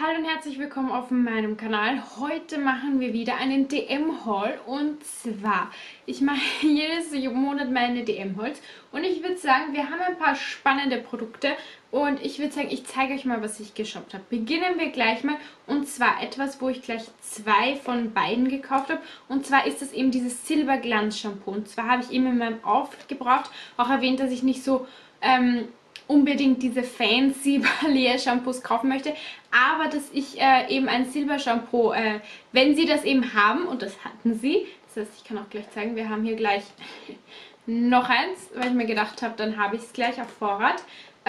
Hallo und herzlich willkommen auf meinem Kanal. Heute machen wir wieder einen DM-Haul und zwar, ich mache jedes Monat meine DM-Hauls und ich würde sagen, wir haben ein paar spannende Produkte und ich würde sagen, ich zeige euch mal, was ich geshoppt habe. Beginnen wir gleich mal und zwar etwas, wo ich gleich zwei von beiden gekauft habe und zwar ist das eben dieses Silberglanz-Shampoo und zwar habe ich eben in meinem Aufgebraucht auch erwähnt, dass ich nicht so unbedingt diese fancy Balea-Shampoos kaufen möchte, aber dass ich eben ein Silber-Shampoo, wenn sie das eben haben, und das hatten sie, das heißt, ich kann auch gleich zeigen, wir haben hier gleich noch eins, weil ich mir gedacht habe, dann habe ich es gleich auf Vorrat.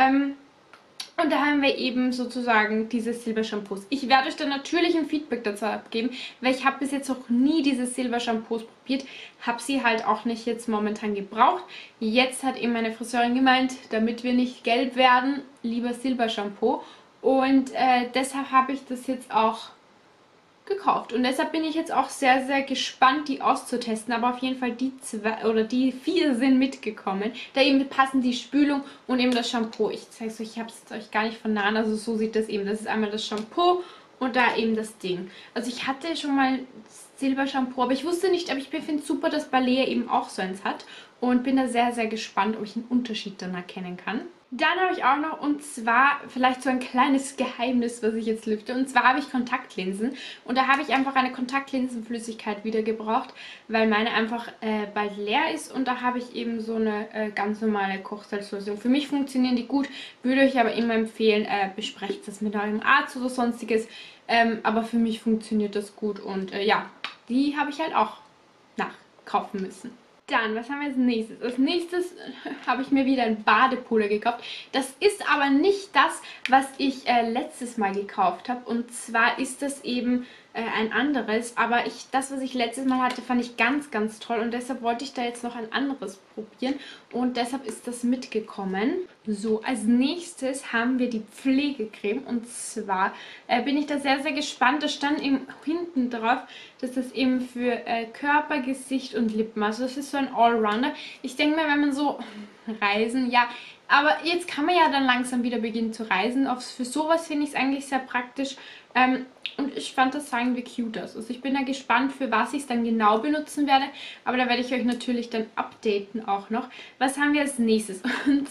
Und da haben wir eben sozusagen diese Silber-Shampoos. Ich werde euch dann natürlich ein Feedback dazu abgeben, weil ich habe bis jetzt noch nie diese Silber-Shampoos probiert. Habe sie halt auch nicht jetzt momentan gebraucht. Jetzt hat eben meine Friseurin gemeint, damit wir nicht gelb werden, lieber Silber-Shampoo. Und deshalb habe ich das jetzt auch gekauft. Und deshalb bin ich jetzt auch sehr, sehr gespannt, die auszutesten. Aber auf jeden Fall die zwei oder die vier sind mitgekommen. Da eben passen die Spülung und eben das Shampoo. Ich zeige es euch, ich habe es euch gar nicht von nahen. Also so sieht das eben. Das ist einmal das Shampoo und da eben das Ding. Also ich hatte schon mal Silber-Shampoo, aber ich wusste nicht, aber ich finde es super, dass Balea eben auch so eins hat. Und bin da sehr, sehr gespannt, ob ich einen Unterschied dann erkennen kann. Dann habe ich auch noch, und zwar vielleicht so ein kleines Geheimnis, was ich jetzt lüfte. Und zwar habe ich Kontaktlinsen. Und da habe ich einfach eine Kontaktlinsenflüssigkeit wieder gebraucht, weil meine einfach bald leer ist. Und da habe ich eben so eine ganz normale Kochsalzlösung. Für mich funktionieren die gut, würde euch aber immer empfehlen, besprecht das mit eurem Arzt oder sonstiges. Aber für mich funktioniert das gut und ja, die habe ich halt auch nachkaufen müssen. Dann, was haben wir als nächstes? Als nächstes habe ich mir wieder ein Badepuder gekauft. Das ist aber nicht das, was ich letztes Mal gekauft habe. Und zwar ist das eben ein anderes. Aber das, was ich letztes Mal hatte, fand ich ganz, ganz toll. Und deshalb wollte ich da jetzt noch ein anderes probieren. Und deshalb ist das mitgekommen. So, als nächstes haben wir die Pflegecreme. Und zwar bin ich da sehr, sehr gespannt. Da stand eben hinten drauf, dass das eben für Körper, Gesicht und Lippen. Also das ist so ein Allrounder. Ich denke mir, wenn man so reisen, ja, aber jetzt kann man ja dann langsam wieder beginnen zu reisen. Für sowas finde ich es eigentlich sehr praktisch. Und ich fand das sagen wir cute aus. Also ich bin da gespannt, für was ich es dann genau benutzen werde. Aber da werde ich euch natürlich dann updaten auch noch. Was haben wir als nächstes? Und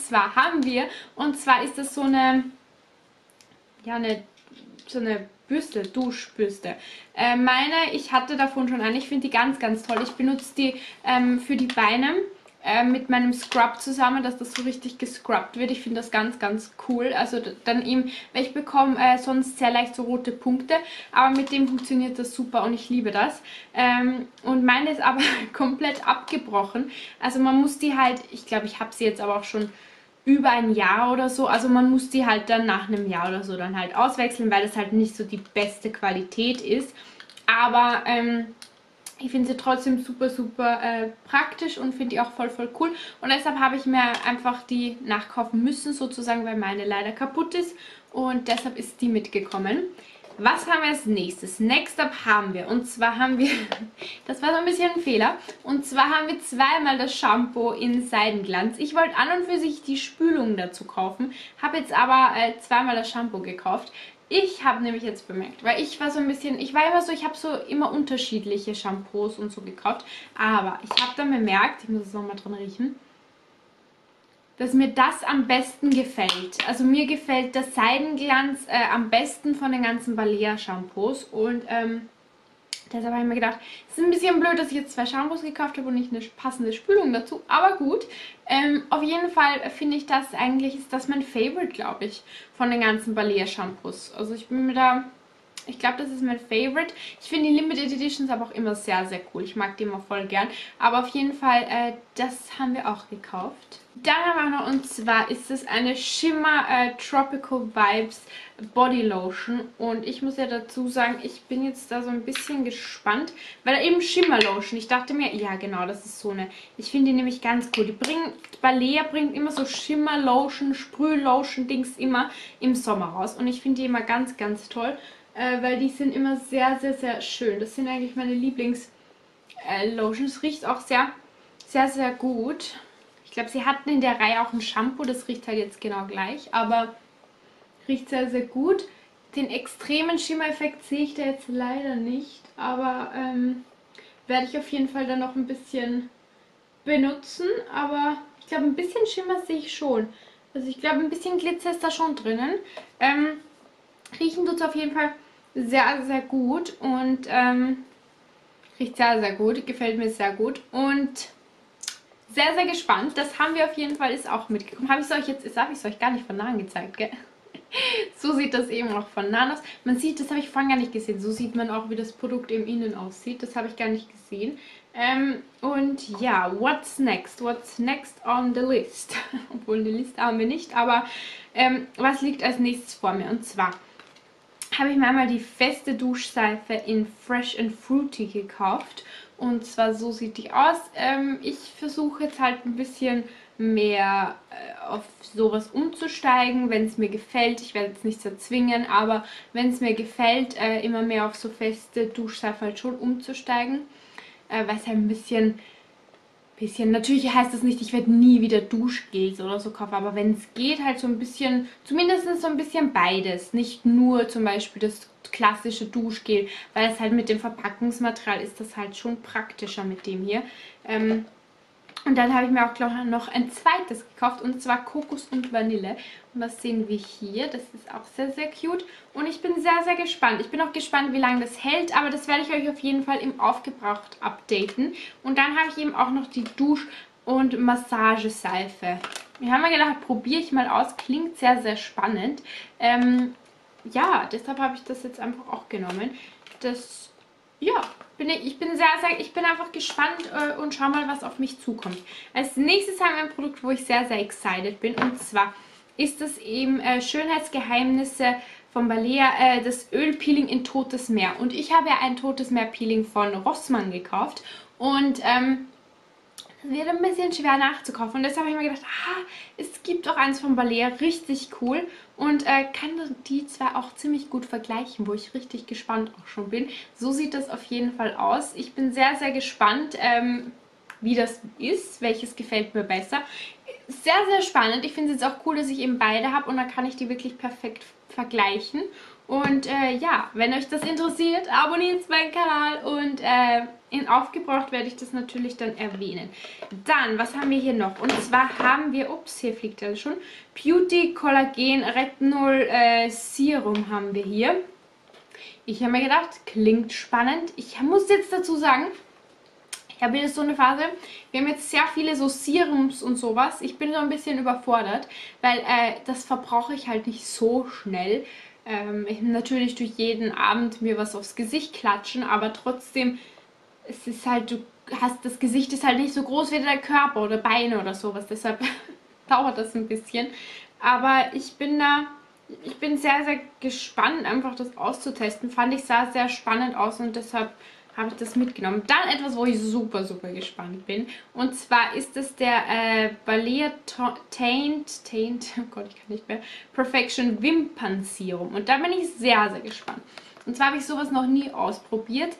zwar ist das so eine, ja, so eine Bürste, Duschbürste. Ich hatte davon schon eine. Ich finde die ganz, ganz toll. Ich benutze die für die Beine mit meinem Scrub zusammen, dass das so richtig gescrubbt wird. Ich finde das ganz, ganz cool. Also dann eben, weil ich bekomme sonst sehr leicht so rote Punkte, aber mit dem funktioniert das super und ich liebe das. Und meine ist aber komplett abgebrochen. Also man muss die halt, ich glaube, ich habe sie jetzt aber auch schon über ein Jahr oder so, also man muss die halt dann nach einem Jahr oder so dann halt auswechseln, weil das halt nicht so die beste Qualität ist. Aber ich finde sie trotzdem super, super praktisch und finde die auch voll, voll cool. Und deshalb habe ich mir einfach die nachkaufen müssen, sozusagen, weil meine leider kaputt ist. Und deshalb ist die mitgekommen. Was haben wir als nächstes? Next up haben wir, und zwar haben wir, das war so ein bisschen ein Fehler, und zwar haben wir zweimal das Shampoo in Seidenglanz. Ich wollte an und für sich die Spülung dazu kaufen, habe jetzt aber zweimal das Shampoo gekauft. Ich habe nämlich jetzt bemerkt, weil ich war so ein bisschen, ich war immer so, ich habe so immer unterschiedliche Shampoos und so gekauft, aber ich habe dann bemerkt, ich muss es nochmal dran riechen, dass mir das am besten gefällt. Also mir gefällt der Seidenglanz am besten von den ganzen Balea-Shampoos und deshalb habe ich mir gedacht, es ist ein bisschen blöd, dass ich jetzt zwei Shampoos gekauft habe und nicht eine passende Spülung dazu, aber gut. Auf jeden Fall finde ich das eigentlich, ist das mein Favorite, glaube ich, von den ganzen Balea-Shampoos. Also ich bin mir da, ich glaube, das ist mein Favorite. Ich finde die Limited Editions aber auch immer sehr, sehr cool. Ich mag die immer voll gern. Aber auf jeden Fall, das haben wir auch gekauft. Dann haben wir noch, und zwar ist es eine Shimmer Tropical Vibes Body Lotion. Und ich muss ja dazu sagen, ich bin jetzt da so ein bisschen gespannt, weil eben Shimmer Lotion. Ich dachte mir, ja genau, das ist so eine, ich finde die nämlich ganz cool. Balea bringt immer so Shimmer Lotion, Sprühlotion Dings immer im Sommer raus. Und ich finde die immer ganz, ganz toll, weil die sind immer sehr, sehr, sehr schön. Das sind eigentlich meine Lieblings Lotions. Es riecht auch sehr, sehr, sehr gut. Ich glaube, sie hatten in der Reihe auch ein Shampoo, das riecht halt jetzt genau gleich, aber riecht sehr, sehr gut. den extremen Schimmereffekt sehe ich da jetzt leider nicht, aber werde ich auf jeden Fall dann noch ein bisschen benutzen, aber ich glaube, ein bisschen Schimmer sehe ich schon. Also ich glaube, ein bisschen Glitzer ist da schon drinnen. Riechen tut es auf jeden Fall sehr, sehr gut und riecht sehr, sehr gut. Gefällt mir sehr gut und sehr, sehr gespannt. Das haben wir auf jeden Fall, ist auch mitgekommen. Habe ich es euch gar nicht von nahen gezeigt, gell? So sieht das eben auch von nahen aus. Man sieht, das habe ich vorhin gar nicht gesehen. So sieht man auch, wie das Produkt im Innen aussieht. Das habe ich gar nicht gesehen. Und ja, what's next? What's next on the list? Obwohl eine Liste haben wir nicht, aber was liegt als nächstes vor mir? Und zwar habe ich mir einmal die feste Duschseife in Fresh and Fruity gekauft. Und zwar so sieht die aus. Ich versuche jetzt halt ein bisschen mehr auf sowas umzusteigen, wenn es mir gefällt. Ich werde jetzt nichts erzwingen, aber wenn es mir gefällt, immer mehr auf so feste Duschseife halt schon umzusteigen. Weil es halt ein bisschen, natürlich heißt das nicht, ich werde nie wieder Duschgels oder so kaufen, aber wenn es geht, halt so ein bisschen, zumindest so ein bisschen beides. Nicht nur zum Beispiel das klassische Duschgel, weil es halt mit dem Verpackungsmaterial ist das halt schon praktischer mit dem hier. Und dann habe ich mir auch, glaube ich, noch ein zweites gekauft, und zwar Kokos und Vanille. Und das sehen wir hier. Das ist auch sehr, sehr cute. Und ich bin sehr, sehr gespannt. Ich bin auch gespannt, wie lange das hält, aber das werde ich euch auf jeden Fall im Aufgebraucht updaten. Und dann habe ich eben auch noch die Dusch- und Massageseife. Wir haben mir gedacht, probiere ich mal aus. Klingt sehr, sehr spannend. Ja, deshalb habe ich das jetzt einfach auch genommen. Ja, ich bin einfach gespannt und schau mal, was auf mich zukommt. Als nächstes haben wir ein Produkt, wo ich sehr, sehr excited bin. Und zwar ist das eben Schönheitsgeheimnisse von Balea, das Ölpeeling in Totes Meer. Und ich habe ja ein Totes Meer Peeling von Rossmann gekauft. Und das wird ein bisschen schwer nachzukaufen. Und deshalb habe ich mir gedacht, es gibt auch eins von Balea, richtig cool. Und kann die zwar auch ziemlich gut vergleichen, wo ich richtig gespannt auch schon bin. So sieht das auf jeden Fall aus. Ich bin sehr, sehr gespannt, wie das ist. Welches gefällt mir besser. Sehr, sehr spannend. Ich finde es jetzt auch cool, dass ich eben beide habe. Und dann kann ich die wirklich perfekt vergleichen. Und ja, wenn euch das interessiert, abonniert meinen Kanal und in Aufgebraucht werde ich das natürlich dann erwähnen. Dann, was haben wir hier noch? Und zwar haben wir, ups, hier fliegt er schon, Beauty Collagen Retinol Serum haben wir hier. Ich habe mir gedacht, klingt spannend. Ich muss jetzt dazu sagen, ich habe jetzt so eine Phase, wir haben jetzt sehr viele so Serums und sowas. Ich bin so ein bisschen überfordert, weil das verbrauche ich halt nicht so schnell. Ich natürlich durch jeden Abend mir was aufs Gesicht klatschen, aber trotzdem, es ist halt, das Gesicht ist halt nicht so groß wie der Körper oder Beine oder sowas, deshalb dauert das ein bisschen. Aber ich bin sehr, sehr gespannt, einfach das auszutesten. Fand ich sah sehr spannend aus und deshalb habe ich das mitgenommen. Dann etwas, wo ich super, super gespannt bin. Und zwar ist es der Balea Taint, oh Gott, ich kann nicht mehr, Perfection Wimpernserum. Und da bin ich sehr, sehr gespannt. Und zwar habe ich sowas noch nie ausprobiert.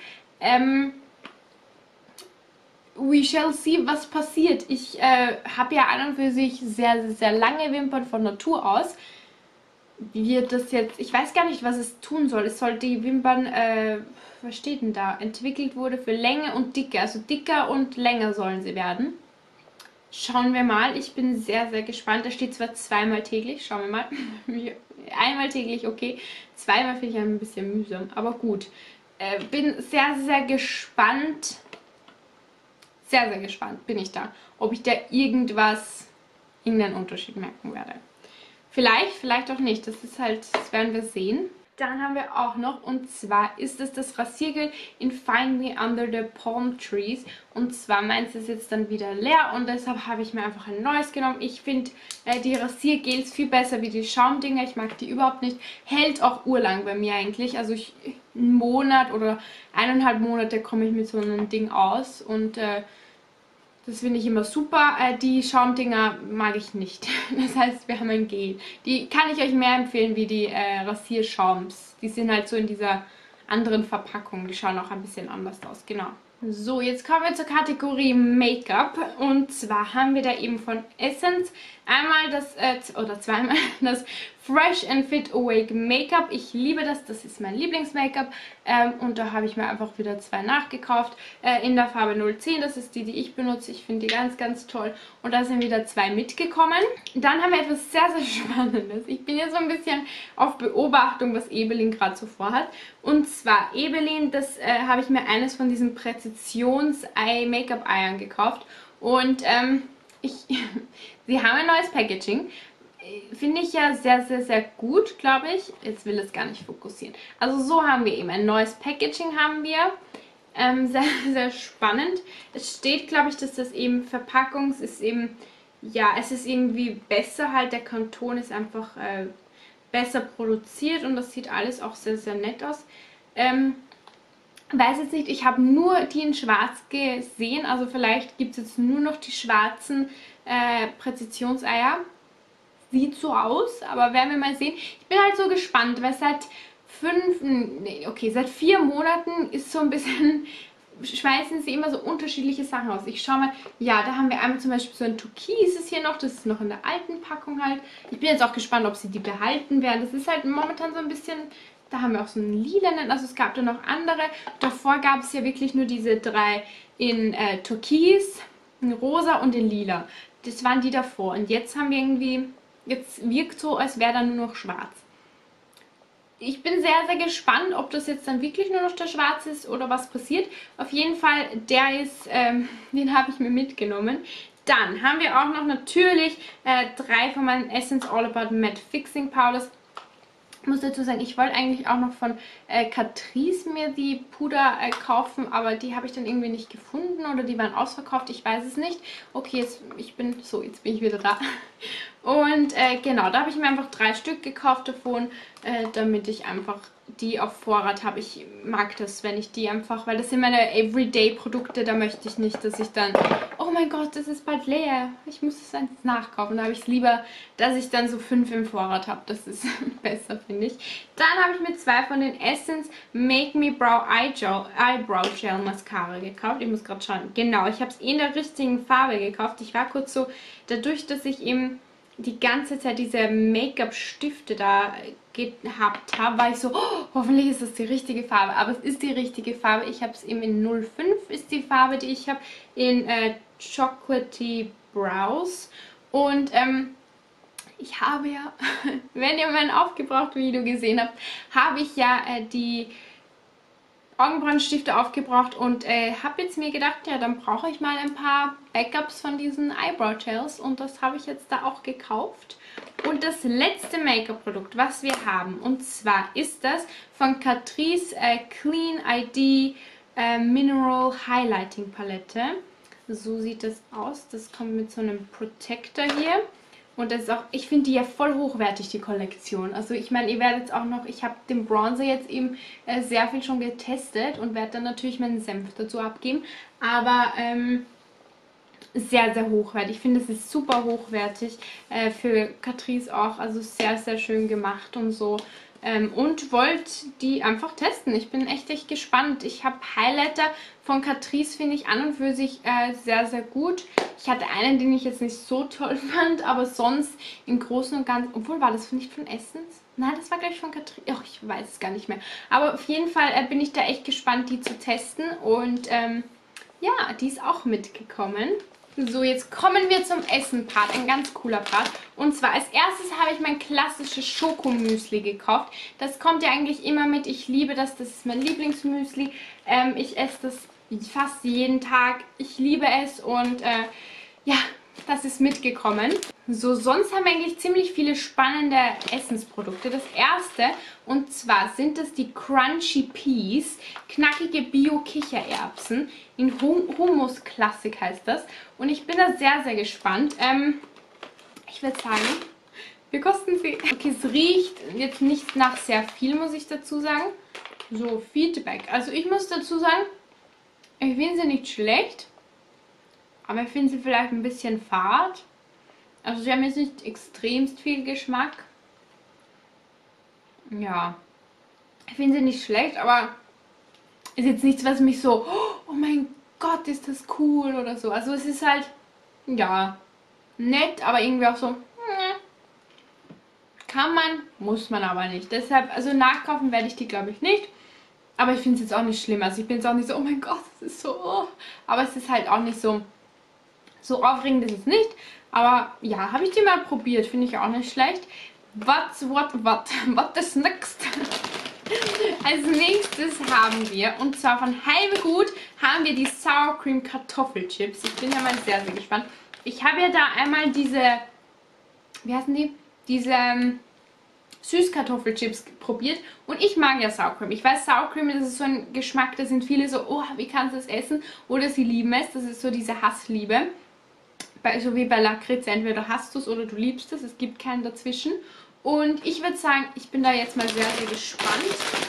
We shall see, was passiert. Ich habe ja an und für sich sehr, sehr lange Wimpern von Natur aus. Wird das jetzt, ich weiß gar nicht, was es tun soll. Es soll die Wimpern, was steht denn da? Entwickelt wurde für Länge und Dicke. Also dicker und länger sollen sie werden. Schauen wir mal. Ich bin sehr, sehr gespannt. Da steht zwar zweimal täglich. Schauen wir mal. Einmal täglich, okay. Zweimal finde ich ein bisschen mühsam, aber gut. Bin sehr, sehr gespannt. Sehr, sehr gespannt bin ich da. Ob ich da irgendeinen Unterschied merken werde. Vielleicht auch nicht. Das werden wir sehen. Dann haben wir auch noch, und zwar ist es das Rasiergel in Find Me Under the Palm Trees. Und zwar meins ist jetzt dann wieder leer und deshalb habe ich mir einfach ein neues genommen. Ich finde die Rasiergels viel besser wie die Schaumdinger. Ich mag die überhaupt nicht. Hält auch urlang bei mir eigentlich. Also einen Monat oder 1,5 Monate komme ich mit so einem Ding aus und das finde ich immer super. Die Schaumdinger mag ich nicht. Das heißt, wir haben ein Gel. Die kann ich euch mehr empfehlen wie die Rasierschaums. Die sind halt so in dieser anderen Verpackung. Die schauen auch ein bisschen anders aus. Genau. So, jetzt kommen wir zur Kategorie Make-up. Und zwar haben wir da eben von Essence Einmal das, oder zweimal das Fresh and Fit Awake Make-up. Ich liebe das, das ist mein Lieblings-Make-up. Und da habe ich mir einfach wieder 2 nachgekauft. In der Farbe 010, das ist die, die ich benutze. Ich finde die ganz, ganz toll. Und da sind wieder 2 mitgekommen. Dann haben wir etwas sehr, sehr Spannendes. Ich bin jetzt so ein bisschen auf Beobachtung, was Ebelin gerade so vorhat. Und zwar Ebelin, das habe ich mir eines von diesen Präzisions-Make-up-Eiern gekauft. Und sie haben ein neues Packaging. Finde ich ja sehr, sehr, sehr gut, glaube ich. Jetzt will es gar nicht fokussieren. Also so haben wir eben ein neues Packaging haben wir. Sehr, sehr spannend. Es steht, glaube ich, dass das eben ist eben, ja, es ist irgendwie besser halt. Der Kanton ist einfach besser produziert und das sieht alles auch sehr, sehr nett aus. Weiß jetzt nicht, ich habe nur die in schwarz gesehen, also vielleicht gibt es jetzt nur noch die schwarzen Präzisionseier. Sieht so aus, aber werden wir mal sehen. Ich bin halt so gespannt, weil seit 4 Monaten ist so ein bisschen, schmeißen sie immer so unterschiedliche Sachen aus. Ich schau mal, ja, da haben wir einmal zum Beispiel so ein Türkis ist hier noch, das ist noch in der alten Packung halt. Ich bin jetzt auch gespannt, ob sie die behalten werden. Das ist halt momentan so ein bisschen, da haben wir auch so einen lilanen, also es gab da noch andere. Davor gab es ja wirklich nur diese 3 in Türkis, in Rosa und in Lila. Das waren die davor und jetzt haben wir irgendwie... Jetzt wirkt so, als wäre da nur noch schwarz. Ich bin sehr, sehr gespannt, ob das jetzt dann wirklich nur noch der Schwarz ist oder was passiert. Auf jeden Fall, der ist, den habe ich mir mitgenommen. Dann haben wir auch noch natürlich 3 von meinen Essence All About Matte Fixing Powders. Ich muss dazu sagen, ich wollte eigentlich auch noch von Catrice mir die Puder kaufen, aber die habe ich dann irgendwie nicht gefunden oder die waren ausverkauft, ich weiß es nicht. Okay, jetzt bin ich wieder da. Und genau, da habe ich mir einfach 3 Stück gekauft davon, damit ich einfach die auf Vorrat habe. Ich mag das, wenn ich die einfach, weil das sind meine Everyday-Produkte, da möchte ich nicht, dass ich dann, oh mein Gott, das ist bald leer, ich muss es eins nachkaufen. Da habe ich es lieber, dass ich dann so 5 im Vorrat habe, das ist besser, finde ich. Dann habe ich mir 2 von den Essence Make Me Eyebrow Gel Mascara gekauft. Ich muss gerade schauen, genau, ich habe es in der richtigen Farbe gekauft. Ich war kurz so, dadurch, dass ich eben die ganze Zeit diese Make-up-Stifte da gehabt habe, war ich so, oh, hoffentlich ist das die richtige Farbe. Aber es ist die richtige Farbe. Ich habe es eben in 05 ist die Farbe, die ich habe, in Chocolatey Brows. Und ich habe ja, wenn ihr mein Aufgebraucht-Video gesehen habt, habe ich ja die Augenbrauenstifte aufgebraucht und habe jetzt mir gedacht, ja, dann brauche ich mal ein paar Backups von diesen Eyebrow Gels und das habe ich jetzt da auch gekauft. Und das letzte Make-up-Produkt, was wir haben, und zwar ist das von Catrice Clean ID Mineral Highlighting Palette. So sieht das aus. Das kommt mit so einem Protector hier. Und das ist auch, ich finde die ja voll hochwertig, die Kollektion. Also ich meine, ihr werdet jetzt auch noch, ich habe den Bronzer jetzt eben sehr viel schon getestet und werde dann natürlich meinen Senf dazu abgeben. Aber sehr, sehr hochwertig. Ich finde, es ist super hochwertig für Catrice auch. Also sehr, sehr schön gemacht und so. Und wollte die einfach testen. Ich bin echt gespannt. Ich habe Highlighter von Catrice, finde ich an und für sich sehr, sehr gut. Ich hatte einen, den ich jetzt nicht so toll fand, aber sonst im Großen und Ganzen, obwohl war das nicht von Essence? Nein, das war glaube ich von Catrice. Oh, ich weiß es gar nicht mehr. Aber auf jeden Fall bin ich da echt gespannt, die zu testen. Und ja, die ist auch mitgekommen. So, jetzt kommen wir zum Essen-Part, ein ganz cooler Part. Und zwar als erstes habe ich mein klassisches Schokomüsli gekauft. Das kommt ja eigentlich immer mit, ich liebe das, das ist mein Lieblingsmüsli. Ich esse das fast jeden Tag, ich liebe es und ja, das ist mitgekommen. So, sonst haben wir eigentlich ziemlich viele spannende Essensprodukte. Das erste, und zwar sind das die Crunchy Peas, knackige Bio-Kichererbsen. In Hummus Classic heißt das. Und ich bin da sehr, sehr gespannt. Ich würde sagen, wie kosten sie? Okay, es riecht jetzt nicht nach sehr viel, muss ich dazu sagen. So, Feedback. Also ich muss dazu sagen, ich finde sie nicht schlecht. Aber ich finde sie vielleicht ein bisschen fad. Also sie haben jetzt nicht extremst viel Geschmack. Ja. Ich finde sie nicht schlecht, aber ist jetzt nichts, was mich so, oh mein Gott, ist das cool oder so. Also es ist halt, ja, nett, aber irgendwie auch so, kann man, muss man aber nicht. Deshalb, also nachkaufen werde ich die, glaube ich, nicht. Aber ich finde es jetzt auch nicht schlimm. Also ich bin jetzt auch nicht so, oh mein Gott, es ist so, oh. Aber es ist halt auch nicht so, so aufregend ist es nicht. Aber ja, habe ich die mal probiert, finde ich auch nicht schlecht. What is next? Als nächstes haben wir, und zwar von Heimegut, haben wir die Sour Cream Kartoffelchips. Ich bin ja mal sehr, sehr gespannt. Ich habe ja da einmal diese, wie heißen die? Diese Süßkartoffelchips probiert und ich mag ja Sour Cream. Ich weiß, Sour Cream, das ist so ein Geschmack, da sind viele so, oh, wie kannst du das essen? Oder sie lieben es, das ist so diese Hassliebe. So wie bei Lakritz, entweder hast du es oder du liebst es, es gibt keinen dazwischen. Und ich würde sagen, ich bin da jetzt mal sehr, sehr gespannt.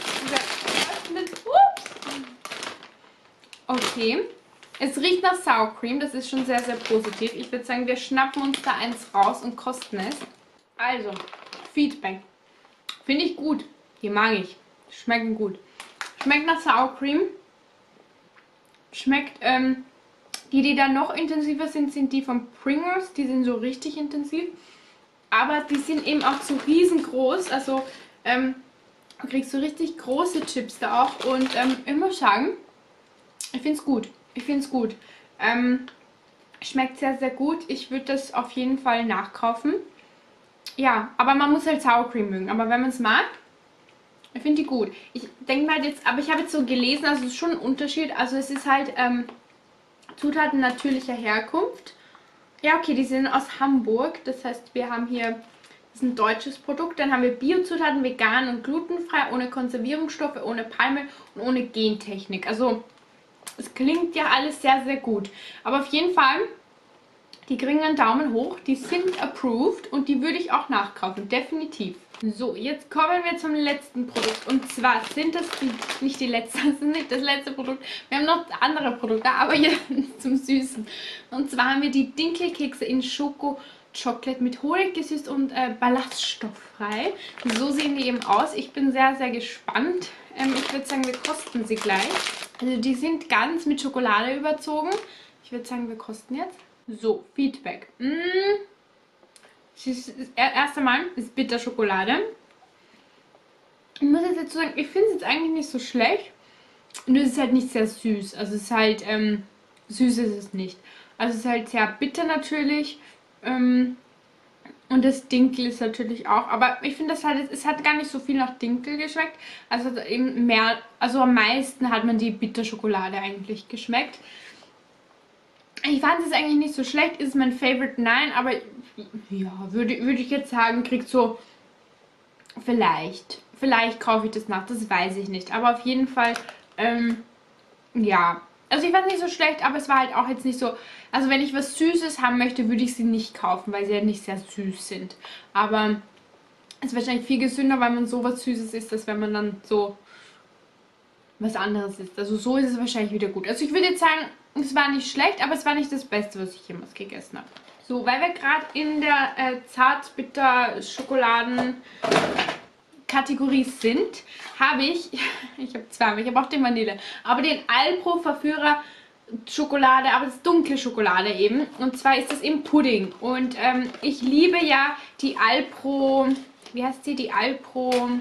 Okay, es riecht nach Sour Cream, das ist schon sehr, sehr positiv. Ich würde sagen, wir schnappen uns da eins raus und kosten es. Also, Feedback. Finde ich gut. Die mag ich. Schmecken gut. Schmeckt nach Sour Cream. Schmeckt, die da noch intensiver sind, sind die von Pringles. Die sind so richtig intensiv. Aber die sind eben auch so riesengroß. Also, du kriegst so richtig große Chips da auch. Und ich muss sagen, ich finde es gut. Ich finde es gut. Schmeckt sehr, sehr gut. Ich würde das auf jeden Fall nachkaufen. Ja, aber man muss halt Sour Cream mögen. Aber wenn man es mag, ich finde die gut. Ich denke mal jetzt, aber ich habe jetzt so gelesen, also es ist schon ein Unterschied. Also es ist halt Zutaten natürlicher Herkunft. Ja, okay, die sind aus Hamburg. Das heißt, wir haben hier, das ist ein deutsches Produkt. Dann haben wir Biozutaten, vegan und glutenfrei, ohne Konservierungsstoffe, ohne Palme und ohne Gentechnik. Also es klingt ja alles sehr, sehr gut. Aber auf jeden Fall, die kriegen einen Daumen hoch. Die sind approved und die würde ich auch nachkaufen. Definitiv. So, jetzt kommen wir zum letzten Produkt. Und zwar sind das nicht die letzte, das ist nicht das letzte Produkt. Wir haben noch andere Produkte, aber hier zum Süßen. Und zwar haben wir die Dinkelkekse in Schoko-Chocolate mit Honig gesüßt und ballaststofffrei. So sehen die eben aus. Ich bin sehr, sehr gespannt. Ich würde sagen, wir kosten sie gleich. Also die sind ganz mit Schokolade überzogen. Ich würde sagen, wir kosten jetzt. So, Feedback. Das erste Mal ist Bitterschokolade. Ich muss jetzt dazu sagen, ich finde es jetzt eigentlich nicht so schlecht. Nur es ist halt nicht sehr süß. Also es ist halt, süß ist es nicht. Also es ist halt sehr bitter natürlich. Und das Dinkel ist natürlich auch. Aber ich finde das halt, es hat gar nicht so viel nach Dinkel geschmeckt. Also eben mehr, also am meisten hat man die Bitterschokolade eigentlich geschmeckt. Ich fand es eigentlich nicht so schlecht, ist mein Favorite, nein, aber ja, würde ich jetzt sagen, kriegt so, vielleicht kaufe ich das nach, das weiß ich nicht, aber auf jeden Fall, ja, also ich fand es nicht so schlecht, aber es war halt auch jetzt nicht so, also wenn ich was Süßes haben möchte, würde ich sie nicht kaufen, weil sie ja nicht sehr süß sind, aber es ist wahrscheinlich viel gesünder, weil man sowas Süßes isst, als wenn man dann so was anderes isst, also so ist es wahrscheinlich wieder gut, also ich würde jetzt sagen, es war nicht schlecht, aber es war nicht das Beste, was ich jemals gegessen habe. So, weil wir gerade in der Zart-Bitter-Schokoladen-Kategorie sind, habe ich habe zwei, ich habe auch den Vanille, aber den Alpro Verführer Schokolade, aber das ist dunkle Schokolade eben. Und zwar ist das eben Pudding. Und ich liebe ja die Alpro, wie heißt sie? Die Alpro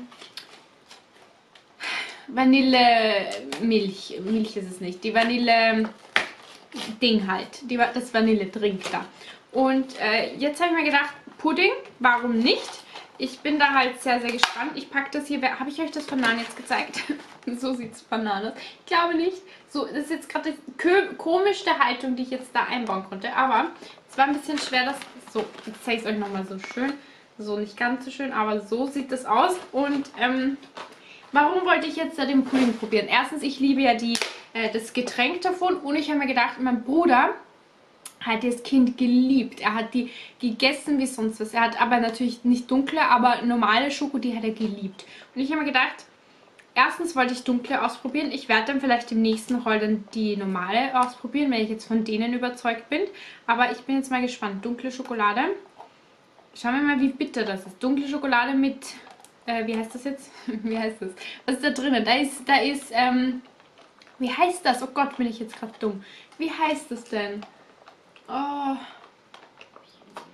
Vanille-Milch. Milch ist es nicht. Die Vanille Ding halt. Das Vanille-Drink da. Und jetzt habe ich mir gedacht, Pudding, warum nicht? Ich bin da halt sehr, sehr gespannt. Ich packe das hier. Habe ich euch das von Nahen jetzt gezeigt? So sieht es von Nahen aus. Ich glaube nicht. So, das ist jetzt gerade die komischste Haltung, die ich jetzt da einbauen konnte. Aber es war ein bisschen schwer, das... So, jetzt zeige ich es euch nochmal so schön. So, nicht ganz so schön, aber so sieht das aus. Und warum wollte ich jetzt da den Pudding probieren? Erstens, ich liebe ja das Getränk davon. Und ich habe mir gedacht, mein Bruder hat das Kind geliebt. Er hat die gegessen wie sonst was. Er hat aber natürlich nicht dunkle, aber normale Schoko, die hat er geliebt. Und ich habe mir gedacht, erstens wollte ich dunkle ausprobieren. Ich werde dann vielleicht im nächsten Haul dann die normale ausprobieren, wenn ich jetzt von denen überzeugt bin. Aber ich bin jetzt mal gespannt. Dunkle Schokolade. Schauen wir mal, wie bitter das ist. Dunkle Schokolade mit, wie heißt das jetzt? Wie heißt das? Was ist da drinnen? Da ist, wie heißt das? Oh Gott, bin ich jetzt gerade dumm. Wie heißt das denn? Oh,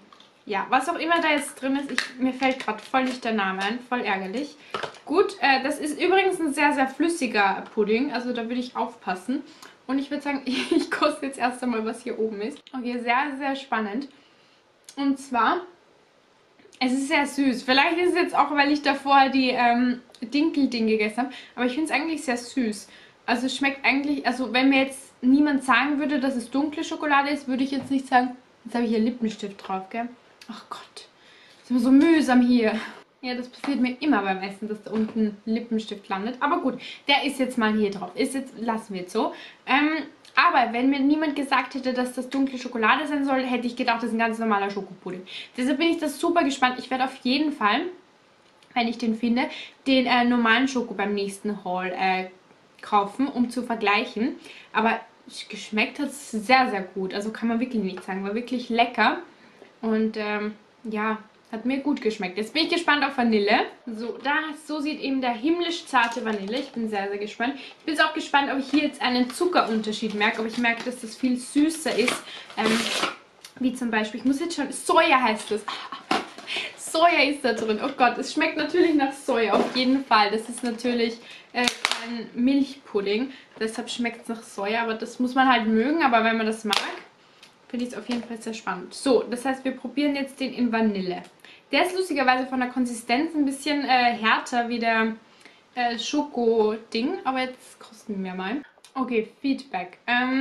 Ja, was auch immer da jetzt drin ist, mir fällt gerade voll nicht der Name ein, voll ärgerlich. Gut, das ist übrigens ein sehr, sehr flüssiger Pudding, also da würde ich aufpassen. Und ich würde sagen, ich koste jetzt erst einmal, was hier oben ist. Okay, sehr, sehr spannend. Und zwar, es ist sehr süß. Vielleicht ist es jetzt auch, weil ich davor die Dinkel-Ding gegessen habe, aber ich finde es eigentlich sehr süß. Also es schmeckt eigentlich, also wenn mir jetzt niemand sagen würde, dass es dunkle Schokolade ist, würde ich jetzt nicht sagen, jetzt habe ich hier Lippenstift drauf, gell? Ach Gott, ist immer so mühsam hier. Ja, das passiert mir immer beim Essen, dass da unten Lippenstift landet. Aber gut, der ist jetzt mal hier drauf. Ist jetzt, lassen wir jetzt so. Aber wenn mir niemand gesagt hätte, dass das dunkle Schokolade sein soll, hätte ich gedacht, das ist ein ganz normaler Schokopudding. Deshalb bin ich das super gespannt. Ich werde auf jeden Fall, wenn ich den finde, den normalen Schoko beim nächsten Haul kaufen, um zu vergleichen. Aber geschmeckt hat es sehr, sehr gut. Also kann man wirklich nicht sagen. War wirklich lecker. Und ja, hat mir gut geschmeckt. Jetzt bin ich gespannt auf Vanille. So sieht eben der himmlisch zarte Vanille. Ich bin sehr, sehr gespannt. Ich bin jetzt auch gespannt, ob ich hier jetzt einen Zuckerunterschied merke. Ob ich merke, dass das viel süßer ist. Wie zum Beispiel, ich muss jetzt schon, Soja heißt das. Soja ist da drin. Oh Gott, es schmeckt natürlich nach Soja, auf jeden Fall. Das ist natürlich kein Milchpudding. Deshalb schmeckt es nach Soja, aber das muss man halt mögen. Aber wenn man das mag, finde ich es auf jeden Fall sehr spannend. So, das heißt, wir probieren jetzt den in Vanille. Der ist lustigerweise von der Konsistenz ein bisschen härter wie der Schoko-Ding. Aber jetzt kosten wir mal. Okay, Feedback.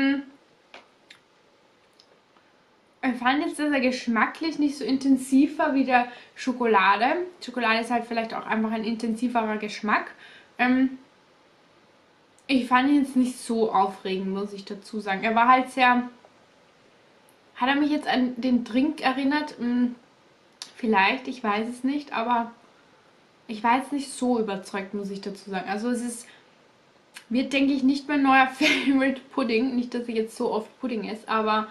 Ich fand jetzt, dass er geschmacklich nicht so intensiv war wie der Schokolade. Schokolade ist halt vielleicht auch einfach ein intensiverer Geschmack. Ich fand ihn jetzt nicht so aufregend, muss ich dazu sagen. Er war halt sehr... Hat er mich jetzt an den Drink erinnert? Vielleicht, ich weiß es nicht, aber ich war jetzt nicht so überzeugt, muss ich dazu sagen. Also wird, denke ich, nicht mein neuer Favorite Pudding. Nicht, dass ich jetzt so oft Pudding esse, aber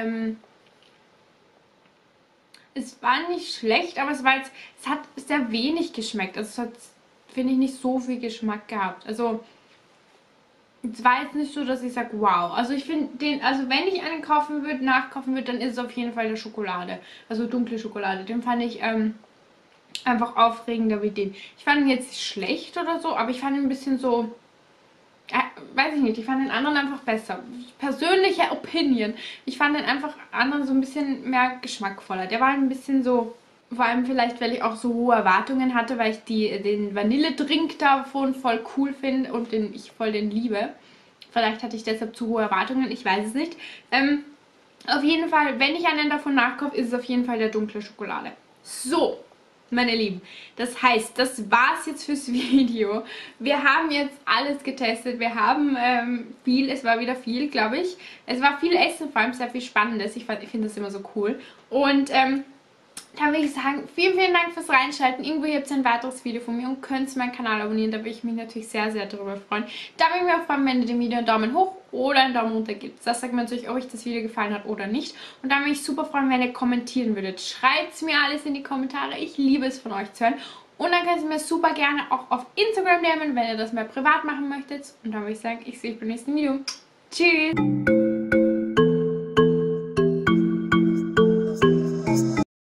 es war nicht schlecht, aber es hat sehr wenig geschmeckt. Also es hat, finde ich, nicht so viel Geschmack gehabt. Also es war jetzt nicht so, dass ich sage, wow. Also ich finde den, also wenn ich einen nachkaufen würde, dann ist es auf jeden Fall der Schokolade. Also dunkle Schokolade. Den fand ich einfach aufregender wie den. Ich fand ihn jetzt nicht schlecht oder so, aber ich fand ihn ein bisschen so, weiß ich nicht, ich fand den anderen einfach besser. Persönliche Opinion. Ich fand den einfach anderen so ein bisschen mehr geschmackvoller. Der war ein bisschen so, vor allem vielleicht, weil ich auch so hohe Erwartungen hatte, weil ich den Vanilledrink davon voll cool finde und ich voll den liebe. Vielleicht hatte ich deshalb zu hohe Erwartungen, ich weiß es nicht. Auf jeden Fall, wenn ich einen davon nachkaufe, ist es auf jeden Fall der dunkle Schokolade. So, meine Lieben, das heißt, das war's jetzt fürs Video. Wir haben jetzt alles getestet. Wir haben es war wieder viel, glaube ich. Es war viel Essen, vor allem sehr viel Spannendes. Ich finde das immer so cool. Und dann würde ich sagen, vielen, vielen Dank fürs Reinschalten. Irgendwo habt ihr ein weiteres Video von mir und könnt meinen Kanal abonnieren. Da würde ich mich natürlich sehr, sehr darüber freuen. Da würde ich mich auch freuen, wenn ihr dem Video einen Daumen hoch oder einen Daumen runter gibt. Das sagt mir natürlich, ob euch das Video gefallen hat oder nicht. Und dann würde ich super freuen, wenn ihr kommentieren würdet. Schreibt es mir alles in die Kommentare. Ich liebe es, von euch zu hören. Und dann könnt ihr mir super gerne auch auf Instagram nehmen, wenn ihr das mehr privat machen möchtet. Und dann würde ich sagen, ich sehe euch beim nächsten Video. Tschüss!